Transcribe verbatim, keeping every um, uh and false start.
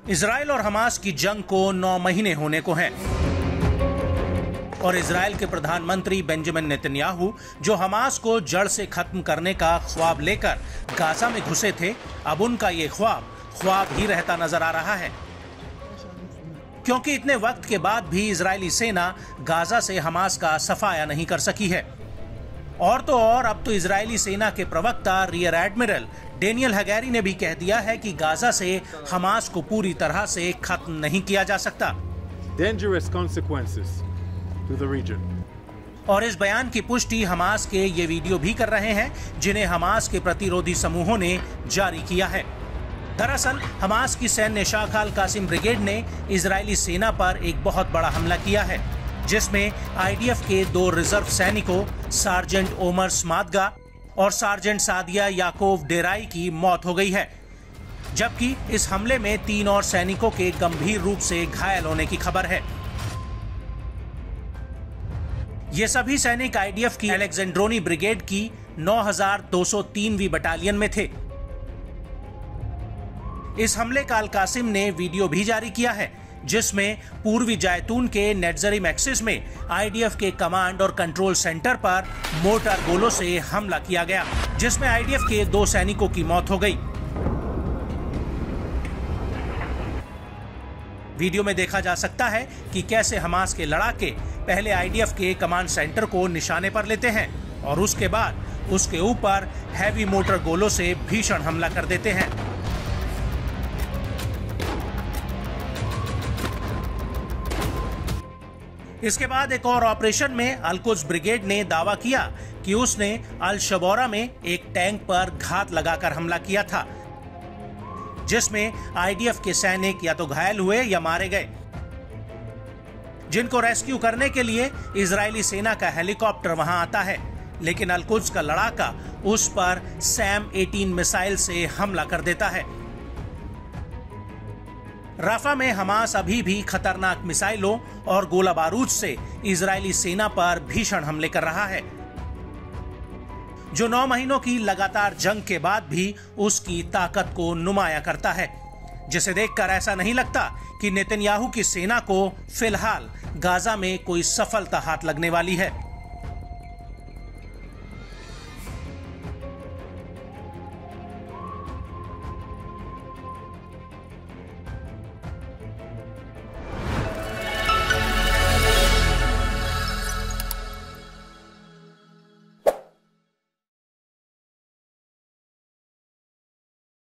Israel और Hamas की जंग को नौ महीने होने को हैं और इजराइल के प्रधानमंत्री बेंजामिन नेतन्याहू, जो हमास को जड़ से खत्म करने का ख्वाब लेकर गाजा में घुसे थे, अब उनका ये ख्वाब ख्वाब ही रहता नजर आ रहा है, क्योंकि इतने वक्त के बाद भी इजरायली सेना गाजा से हमास का सफाया नहीं कर सकी है। और तो और अब तो इजरायली सेना के प्रवक्ता रियर एडमिरल डेनियल हगैरी ने भी कह दिया है कि गाजा से हमास को पूरी तरह से खत्म नहीं किया जा सकता। Dangerous consequences to the region. और इस बयान की पुष्टि हमास के ये वीडियो भी कर रहे हैं, जिन्हें हमास के प्रतिरोधी समूहों ने जारी किया है। दरअसल हमास की सैन्य शाखा अल कासिम ब्रिगेड ने इजरायली सेना पर एक बहुत बड़ा हमला किया है, जिसमें आईडीएफ के दो रिजर्व सैनिकों सार्जेंट ओमर स्मादगा और सार्जेंट सादिया याकोव डेराई की मौत हो गई है, जबकि इस हमले में तीन और सैनिकों के गंभीर रूप से घायल होने की खबर है। ये सभी सैनिक आईडीएफ की अलेक्जेंड्रोनी ब्रिगेड की नौ हज़ार दो सौ तीन बटालियन में थे। इस हमले का अल कासिम ने वीडियो भी जारी किया है, जिसमें पूर्वी जायतून के नेट्जरिम एक्सिस में आईडीएफ के कमांड और कंट्रोल सेंटर पर मोर्टार गोलों से हमला किया गया, जिसमें आईडीएफ के दो सैनिकों की मौत हो गई। वीडियो में देखा जा सकता है कि कैसे हमास के लड़ाके पहले आईडीएफ के कमांड सेंटर को निशाने पर लेते हैं और उसके बाद उसके ऊपर हैवी मोटर गोलों से भीषण हमला कर देते हैं। इसके बाद एक और ऑपरेशन में अल कुद्स ब्रिगेड ने दावा किया कि उसने अल शबौरा में एक टैंक पर घात लगाकर हमला किया था, जिसमें आईडीएफ के सैनिक या तो घायल हुए या मारे गए, जिनको रेस्क्यू करने के लिए इजरायली सेना का हेलीकॉप्टर वहां आता है, लेकिन अल कुद्स का लड़ाका उस पर सैम अठारह मिसाइल से हमला कर देता है। राफा में हमास अभी भी खतरनाक मिसाइलों और गोला बारूद से इजरायली सेना पर भीषण हमले कर रहा है, जो नौ महीनों की लगातार जंग के बाद भी उसकी ताकत को नुमाया करता है, जिसे देखकर ऐसा नहीं लगता कि नेतन्याहू की सेना को फिलहाल गाजा में कोई सफलता हाथ लगने वाली है।